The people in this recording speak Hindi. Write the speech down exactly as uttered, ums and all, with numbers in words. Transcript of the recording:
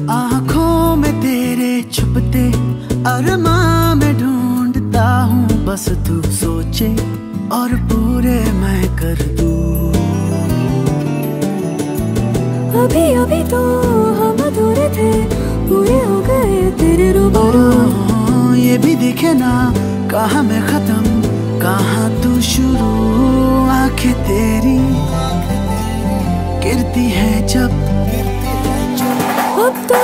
आँखों में तेरे छुपते अरमां में ढूंढता हूँ, बस तू सोचे और पूरे मैं कर दूँ। अभी अभी तो हम अधूरे थे, पूरे हो गए तेरे रूबरू। ये भी दिखे ना कहाँ मैं खत्म कहाँ तू शुरू। आंखें तेरी गिरती है जब अब तो